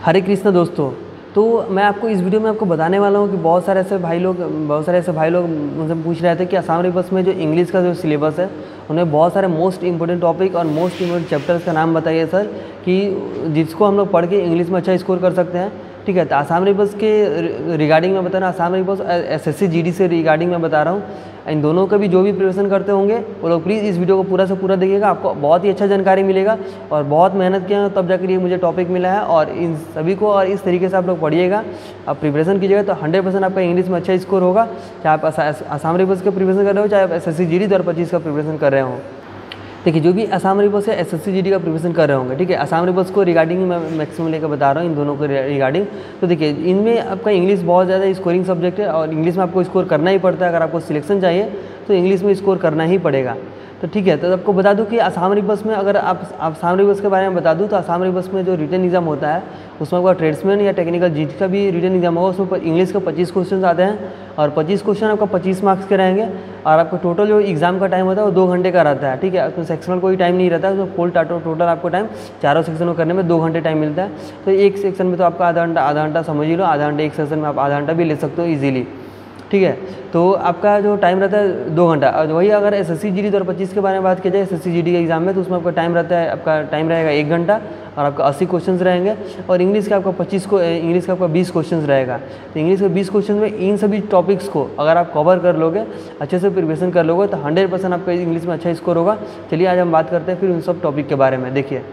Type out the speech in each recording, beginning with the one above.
हरे कृष्ण दोस्तों। तो मैं आपको इस वीडियो में आपको बताने वाला हूँ कि बहुत सारे ऐसे भाई लोग मुझसे पूछ रहे थे कि आसाम राइफल्स में जो इंग्लिश का जो सिलेबस है उन्हें बहुत सारे मोस्ट इंपॉर्टेंट टॉपिक और मोस्ट इंपॉर्टेंट चैप्टर्स का नाम बताइए सर, कि जिसको हम लोग पढ़ के इंग्लिश में अच्छा स्कोर कर सकते हैं। ठीक है, तो आसाम राइफल्स के रिगार्डिंग मैं बता रहा हूँ, आसाम राइफल्स एसएससी जीडी से रिगार्डिंग मैं बता रहा हूँ। इन दोनों का भी जो भी प्रिपरेशन करते होंगे वो लोग प्लीज़ इस वीडियो को पूरा से पूरा देखिएगा, आपको बहुत ही अच्छा जानकारी मिलेगा। और बहुत मेहनत किया तब जाकर ये मुझे टॉपिक मिला है, और इन सभी को और इस तरीके से आप लोग पढ़िएगा, आप प्रिपरेशन कीजिएगा तो 100% आपका इंग्लिश में अच्छा स्कोर होगा। चाहे आप आसाम राइफल्स का प्रिपरेशन कर रहे हो, चाहे आप एसएससी जीडी 2025 का प्रिपरेशन कर रहे हो। देखिए, जो भी आसाम राइफल्स है एसएससी जीडी का प्रिपरेशन कर रहे होंगे, ठीक है, आसाम राइफल्स को रिगार्डिंग मैं मैक्सिमम लेकर बता रहा हूँ, इन दोनों को रिगार्डिंग। तो देखिए, इनमें आपका इंग्लिश बहुत ज़्यादा स्कोरिंग सब्जेक्ट है, और इंग्लिश में आपको स्कोर करना ही पड़ता है। अगर आपको सिलेक्शन चाहिए तो इंग्लिश में स्कोर करना ही पड़ेगा। तो ठीक है, तो आपको बता दूं कि आसाम राइफल्स में, अगर आप आसाम राइफल्स के बारे में बता दूं तो आसाम राइफल्स में जो रिटन एग्जाम होता है उसमें आपका ट्रेड्समैन या टेक्निकल जीडी का भी रिटन एग्जाम होगा। उसमें इंग्लिश का 25 क्वेश्चन आते हैं, और 25 क्वेश्चन आपका 25 मार्क्स के रहेंगे। और आपका टोटल जो एग्जाम का टाइम होता है वो 2 घंटे का रहता है। ठीक है, उसमें सेक्शनल कोई टाइम नहीं रहता है, उसमें फुल टोटल आपको टाइम चारों सेक्शन को करने में 2 घंटे टाइम मिलता है। तो एक सेक्शन में तो आपका आधा घंटा समझ ही लो, आधा घंटे एक सेक्शन में आप आधा घंटा भी ले सकते हो ईजिली। ठीक है, तो आपका जो टाइम रहता है 2 घंटा। और वही अगर एसएससी जीडी 2025 के बारे में बात की जाए, एसएससी जीडी के एग्जाम में, तो उसमें आपका टाइम रहता है, आपका टाइम रहेगा 1 घंटा, और आपका 80 क्वेश्चन रहेंगे। और इंग्लिश का आपका 20 क्वेश्चन रहेगा। तो इंग्लिश के 20 क्वेश्चन में इन सभी टॉपिक्स को अगर आप कवर कर लोगे, अच्छे से प्रिपरेशन कर लोगे, तो 100% आपका इंग्लिश में अच्छा स्कोर होगा। चलिए आज हम बात करते हैं फिर उन सब टॉपिक के बारे में। देखिए,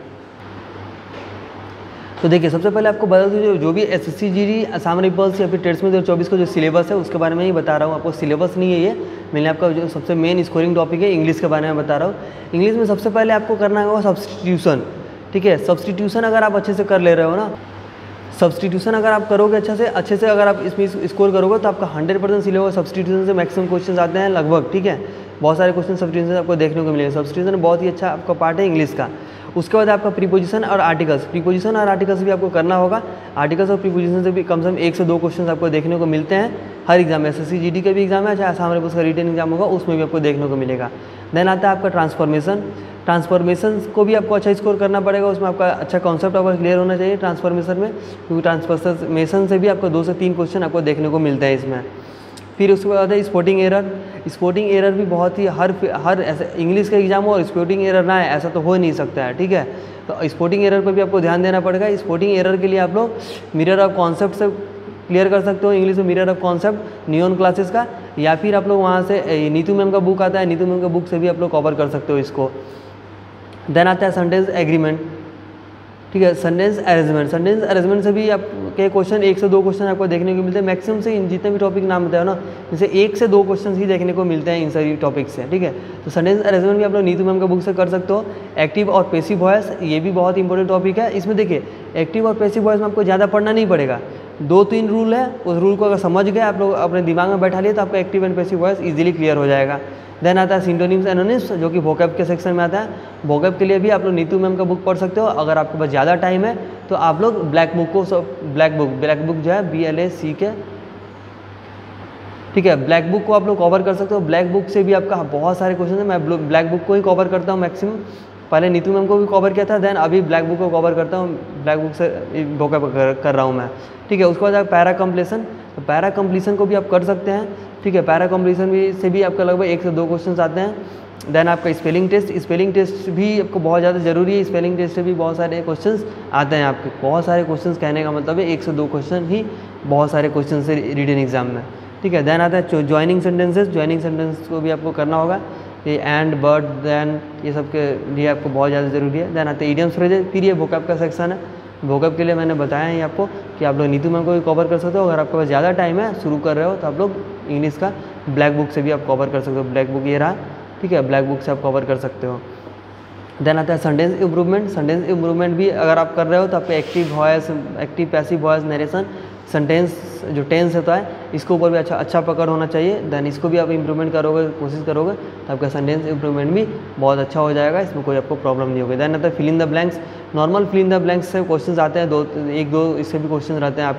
तो देखिए, सबसे पहले आपको बता दूं जो भी एसएससी जीडी आसाम राइफल्स या फिर ट्रेड्समैन 2024 का जो सिलेबस है उसके बारे में ही बता रहा हूँ आपको। सिलेबस नहीं है ये, मैंने आपका जो सबसे मेन स्कोरिंग टॉपिक है इंग्लिश के बारे में बता रहा हूँ। इंग्लिश में सबसे पहले आपको करना होगा सब्स्टिट्यूशन। ठीक है, सब्स्टिट्यूशन अगर आप अच्छे से कर ले रहे हो ना, सब्स्टिट्यूशन अगर आप करोगे अच्छे से अगर आप इसमें स्कोर करोगे तो आपका 100% सिलेबस सब्स्टिट्यूशन से मैक्सिमम क्वेश्चन आते हैं लगभग। ठीक है, बहुत सारे क्वेश्चन सब्स्टिट्यूशन से आपको देखने को मिलेंगे। सब्स्टिट्यूशन बहुत ही अच्छा आपका पार्ट है इंग्लिश का। उसके बाद आपका प्रीपोजिशन और आर्टिकल्स, प्रीपोजिशन और आर्टिकल्स भी आपको करना होगा। आर्टिकल्स और प्रीपोजिशन से भी कम से कम 1 से 2 क्वेश्चन आपको देखने को मिलते हैं हर एग्जाम में। एसएससी जीडी का भी एग्जाम है, चाहे आसाम राइफल्स का रिटन एग्जाम होगा, उसमें भी आपको देखने को मिलेगा। देन आता है आपका ट्रांसफॉर्मेशन को भी आपको अच्छा स्कोर करना पड़ेगा। उसमें आपका अच्छा कॉन्सेप्ट आपका क्लियर होना चाहिए ट्रांसफॉर्मेशन में, क्योंकि ट्रांसफॉर्मेशन से भी आपको 2 से 3 क्वेश्चन आपको देखने को मिलता है इसमें। फिर उसके बाद है स्पोर्टिंग एरर भी बहुत ही हर ऐसे इंग्लिश का एग्जाम हो और स्पोर्टिंग एरर ना है ऐसा तो हो ही नहीं सकता है। ठीक है, तो स्पोर्टिंग एरर पर भी आपको ध्यान देना पड़ेगा। स्पोर्टिंग एरर के लिए आप लोग मिरर ऑफ कॉन्सेप्ट से क्लियर कर सकते हो, इंग्लिश में mirror of concept neon classes का, या फिर आप लोग वहाँ से नीतू मैम का बुक आता है, नीतू मैम का बुक से भी आप लोग कवर कर सकते हो इसको। देन आता है सेंटेंस एग्रीमेंट। ठीक है, सेंटेंस अरेंजमेंट से भी आपके क्वेश्चन 1 से 2 क्वेश्चन आपको देखने को मिलते हैं मैक्सिमम से। इन जितने भी टॉपिक नाम बताए हो ना, जैसे 1 से 2 क्वेश्चन ही देखने को मिलते हैं इन सभी टॉपिक से। ठीक है, तो सेंटेंस अरेंजमेंट भी आप लोग नीतू मैम का बुक से कर सकते हो। एक्टिव और पैसिव वॉइस, ये भी बहुत इंपॉर्टेंट टॉपिक है। इसमें देखिए, एक्टिव और पैसिव वॉइस में आपको ज़्यादा पढ़ना नहीं पड़ेगा, 2-3 रूल है, उस रूल को अगर समझ गए आप लोग अपने दिमाग में बैठा लिए तो आपका active and passive voice easily clear हो जाएगा। देन आता है सिंटोनिम्स एनोनिम्स, जो कि वोकैब के सेक्शन में आता है। वोकैब के लिए भी आप लोग नीतू मैम का बुक पढ़ सकते हो। अगर आपके पास ज़्यादा टाइम है तो आप लोग ब्लैक बुक जो है BLACK, ठीक है, ब्लैक बुक को आप लोग कवर कर सकते हो। ब्लैक बुक से भी आपका बहुत सारे क्वेश्चन है, मैं ब्लैक बुक को ही कवर करता हूँ मैक्सिमम। पहले नीतू मैम को भी कवर किया था, देन अभी ब्लैक बुक को कवर करता हूँ, ब्लैक बुक से वोकैब कर रहा हूँ मैं। ठीक है, उसके बाद पैरा कंप्लीशन, तो पैरा कंप्लीशन को भी आप कर सकते हैं। ठीक है, पैरा कंप्लीशन भी से भी आपका लगभग 1 से 2 क्वेश्चन आते हैं। देन आपका स्पेलिंग टेस्ट भी आपको बहुत ज़्यादा जरूरी है। स्पेलिंग टेस्ट से भी बहुत सारे क्वेश्चंस आते हैं आपके, बहुत सारे क्वेश्चंस कहने का मतलब है 1 से 2 क्वेश्चन ही बहुत सारे क्वेश्चन से रिटन एग्जाम में। ठीक है, देन आता है ज्वाइनिंग सेंटेंस को भी आपको करना होगा। ये एंड, बट, देन, ये सब के लिए आपको बहुत ज़्यादा ज़रूरी है। देन आते हैं इडियम्स फ्रेजेस, फिर ये वोकैब का सेक्शन है। वोकैब के लिए मैंने बताया है आपको कि आप लोग नीतू मैम को भी कवर कर सकते हो। अगर आपके पास ज़्यादा टाइम है, शुरू कर रहे हो, तो आप लोग इंग्लिश का ब्लैक बुक से भी आप कवर कर सकते हो। ब्लैक बुक ये रहा, ठीक है, ब्लैक बुक से आप कवर कर सकते हो। देन आता है सेंटेंस इम्प्रूवमेंट भी अगर आप कर रहे हो तो आपको active voice, active passive voice, narration, sentence जो टेंस होता है इसके ऊपर भी अच्छा पकड़ होना चाहिए। देन इसको भी आप इम्प्रूवमेंट करोगे, कोशिश करोगे तो आपका सेंटेंस इम्प्रूवमेंट भी बहुत अच्छा हो जाएगा, इसमें कोई आपको प्रॉब्लम नहीं होगी। देन आता है fill in the blanks. Normal fill in the blanks से क्वेश्चन आते हैं, 1-2 इससे भी क्वेश्चन रहते हैं आपके।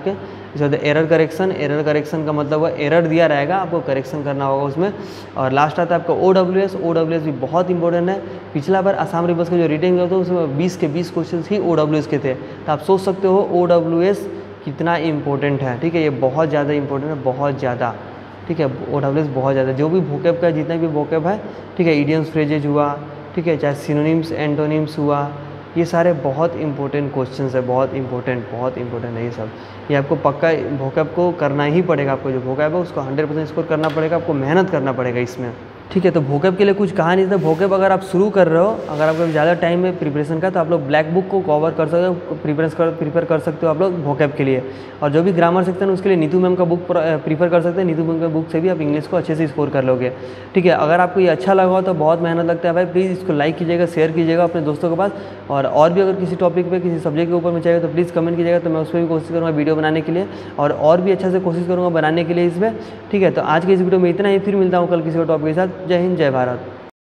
इसके बाद एरर करेक्शन का मतलब वो एरर दिया रहेगा, आपको करेक्शन करना होगा उसमें। और लास्ट आता है आपका OWS भी बहुत इंपॉर्टेंट है। पिछला बार आसाम रिवर्स का जो रिटेन होता है उसमें 20 के 20 क्वेश्चन ही OWS के थे, तो आप सोच सकते हो OWS कितना इंपॉर्टेंट है। ठीक है, ये बहुत ज़्यादा इंपॉर्टेंट है, बहुत ज़्यादा। ठीक है, OWS बहुत ज़्यादा, जो भी वोकैब का जितना भी वोकैब है, ठीक है, इडियम्स फ्रेजेज हुआ, ठीक है, चाहे सिनोनिम्स एंटोनिम्स हुआ, ये सारे बहुत इंपॉर्टेंट क्वेश्चंस है, बहुत इंपॉर्टेंट है ये सब। ये आपको पक्का वोकैब को करना ही पड़ेगा, आपको जो वोकैब है उसको 100% स्कोर करना पड़ेगा, आपको मेहनत करना पड़ेगा इसमें। ठीक है, तो वोकैब के लिए कुछ कहा नहीं था। वोकैब अगर आप शुरू कर रहे हो, अगर आपको ज़्यादा टाइम है प्रिपरेशन का, तो आप लोग ब्लैक बुक को कवर कर सकते हो, प्रीफर कर सकते हो आप लोग वोकैब के लिए। और जो भी ग्रामर सेक्शन है उसके लिए नीतू मैम का बुक प्रीफर कर सकते हैं। नीतू मैम का बुक से भी आप इंग्लिश को अच्छे से स्कोर कर लोगे। ठीक है, अगर आपको ये अच्छा लगा हो तो बहुत मेहनत लगता है भाई, प्लीज़ इसको लाइक कीजिएगा, शेयर कीजिएगा अपने दोस्तों के पास। और भी अगर किसी टॉपिक पे, किसी सब्जेक्ट के ऊपर में चाहिए तो प्लीज़ कमेंट कीजिएगा, तो मैं उस पर भी कोशिश करूँगा वीडियो बनाने के लिए, और भी अच्छे से कोशिश करूँगा बनाने के लिए इसमें। ठीक है, तो आज के इस वीडियो में इतना ही, फिर मिलता हूँ कल किसी और टॉपिक के साथ। जय हिंद, जय भारत।